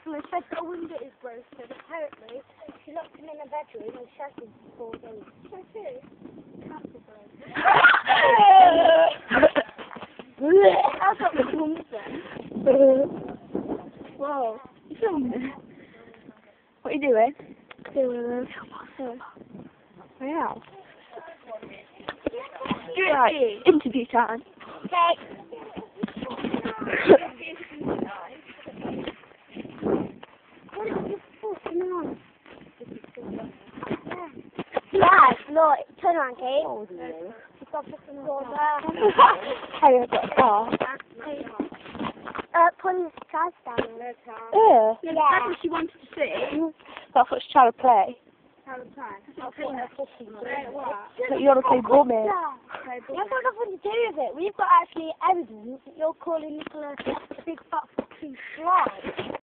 Nicola said the window is broken. Apparently, she locked him in a bedroom and shut him for 4 days. So too. That's what the mum said. Whoa. You filming? What are you doing? Doing wow. Right, interview time. Okay. Yeah, look, turn around, Kate. Harry, I've got a car. Put his trash down there. Yeah. That's what she wanted to see. That's what she's trying to play. You want to play ball, mate? You've got nothing to do with it. We've got actually evidence that you're calling Nicola a big fat fucking slut.